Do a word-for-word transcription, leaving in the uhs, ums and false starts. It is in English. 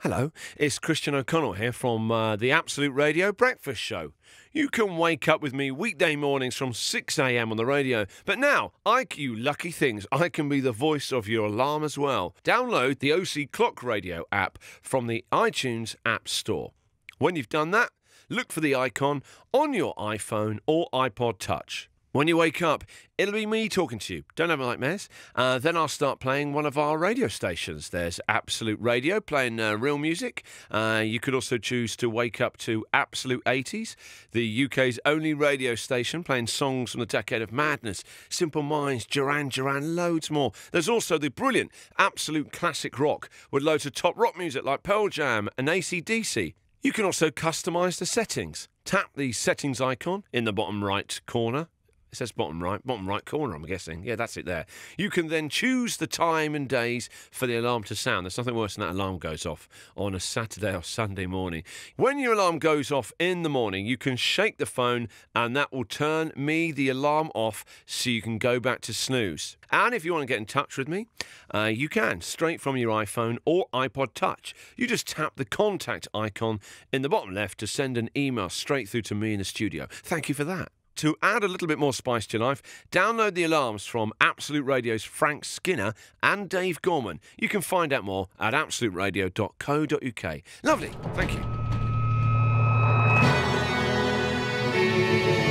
Hello, it's Christian O'Connell here from uh, the Absolute Radio Breakfast Show. You can wake up with me weekday mornings from six a m on the radio. But now, I, you lucky things, I can be the voice of your alarm as well. Download the O C Clock Radio app from the iTunes App Store. When you've done that, look for the icon on your iPhone or iPod Touch. When you wake up, it'll be me talking to you. Don't have nightmares. Uh, then I'll start playing one of our radio stations. There's Absolute Radio, playing uh, real music. Uh, you could also choose to wake up to Absolute eighties, the U K's only radio station, playing songs from the decade of madness, Simple Minds, Duran Duran, loads more. There's also the brilliant Absolute Classic Rock, with loads of top rock music like Pearl Jam and A C D C. You can also customise the settings. Tap the settings icon in the bottom right corner. It says bottom right, bottom right corner, I'm guessing. Yeah, that's it there. You can then choose the time and days for the alarm to sound. There's nothing worse than that alarm goes off on a Saturday or Sunday morning. When your alarm goes off in the morning, you can shake the phone and that will turn me, the alarm, off so you can go back to snooze. And if you want to get in touch with me, uh, you can, straight from your iPhone or iPod Touch. You just tap the contact icon in the bottom left to send an email straight through to me in the studio. Thank you for that. To add a little bit more spice to your life, download the alarms from Absolute Radio's Frank Skinner and Dave Gorman. You can find out more at absolute radio dot co dot U K. Lovely. Thank you.